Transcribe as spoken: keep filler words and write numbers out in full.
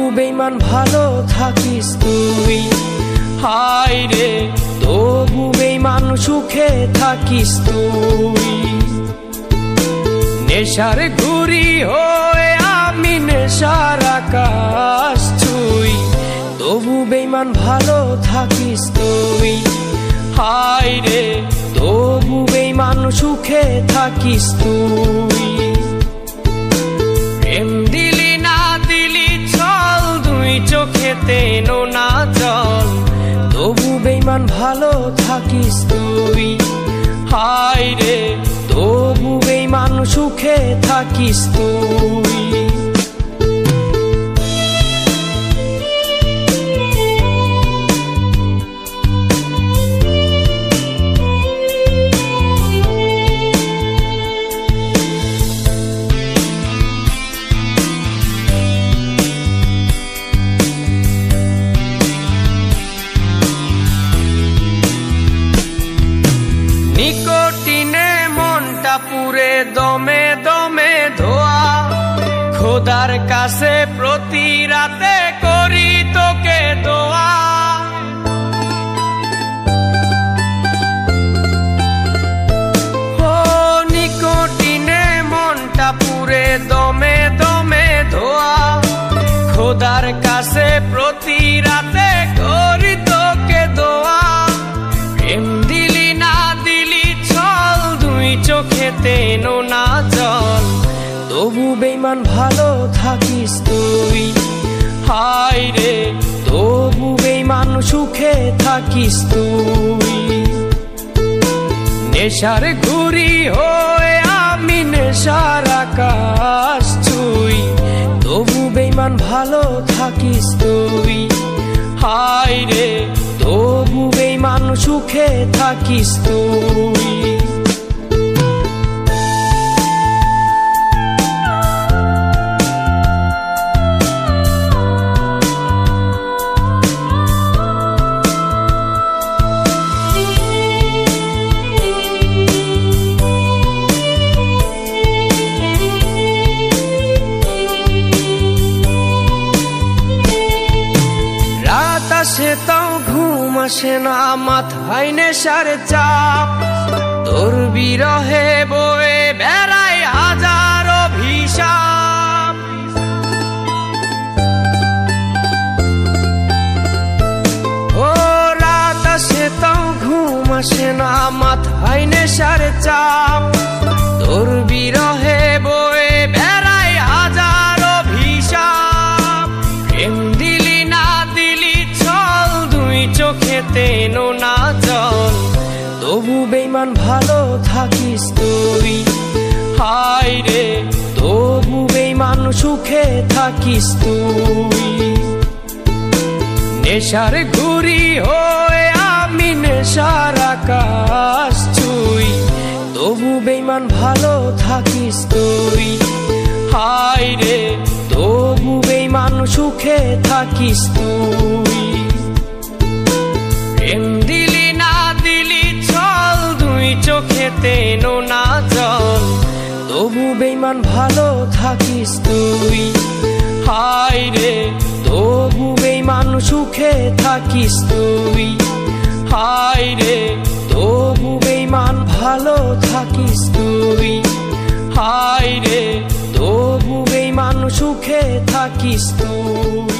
বেঈমান ভালো থাকিস তুই। হায় রে তবু বেঈমান সুখে থাকিস তুই। নেশার ঘুরি হয়ে আমি নেশার আকাশ ছুঁই, তবু বেঈমান ভালো থাকিস তুই। হায় রে তবু বেঈমান সুখে থাকিস তুই। প্রেম দিলি না দিলি ছল, দুই চোখেতে নোনা জল, তবু বেঈমান ভালো থাকিস তুই। হায় রে তবু বেঈমান সুখে থাকিস তুই। নিকোটিনে মনটা পুরে দমে দমে ধোয়া, খোদার কাছে প্রতি রাতে করি তোকে দোয়া। ও নিকোটিনে মনটা পুরে দমে দমে ধোয়া, খোদার কাছে প্রতি রাতে করি তোকে দোয়া। প্রেম দিলি না দিলি ছল, দুই চোখেতে নোনা জল, তবু বেঈমান ভালো থাকিস তুই। হায় রে তবু বেঈমান সুখে থাকিস তুই। নেশার ঘুরি হয়ে আমি নেশার আকাশ ছুঁই, তবু বেঈমান ভালো থাকিস তুই। হায় রে তবু বেঈমান সুখে থাকিস তুই। রাত আসে তাও ঘুম আসে না, মাথায় নেশার চাপ, তোর বিরহে বয়ে বেড়ায় হাজার অভিশাপ। ও রাত আসে তাও ঘুম আসে না, মাথায় নেশার চাপ, তোর বিরহে বয়ে বেড়ায় হাজার অভিশাপ। প্রেম দিলি না দিলি ছল, দুই চোখেতে নোনা জল, তবু বেঈমান ভালো থাকিস তুই। হায় রে তবু বেঈমান সুখে থাকিস তুই। নেশার ঘুরি হয়ে আমি নেশার আকাশ ছুঁই, তবু বেঈমান ভালো থাকিস তুই। হায় রে তবু বেঈমান সুখে থাকিস তুই। প্রেম দিলি না দিলি ছল, দুই চোখেতে নোনা জল, তবু বেঈমান ভালো থাকিস তুই। হায় রে তবু বেঈমান সুখে থাকিস তুই। হায় রে তবু বেঈমান ভালো থাকিস তুই। হায় রে তবু বেঈমান সুখে থাকিস তুই।